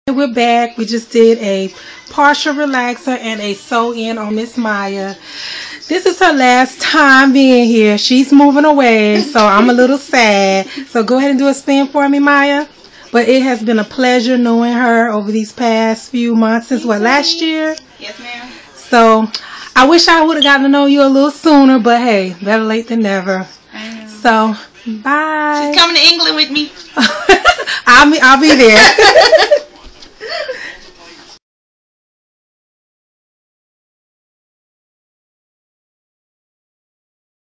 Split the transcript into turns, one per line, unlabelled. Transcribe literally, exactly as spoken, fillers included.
We're back. We just did a partial relaxer and a sew in on Miss Maya. This is her last time being here. She's moving away, so I'm a little sad. So go ahead and do a spin for me, Maya. But it has been a pleasure knowing her over these past few months since what, last year?
Yes, ma'am.
So I wish I would have gotten to know you a little sooner, but hey, better late than never. So bye.
She's coming to England with me.
I'll be, I'll be there.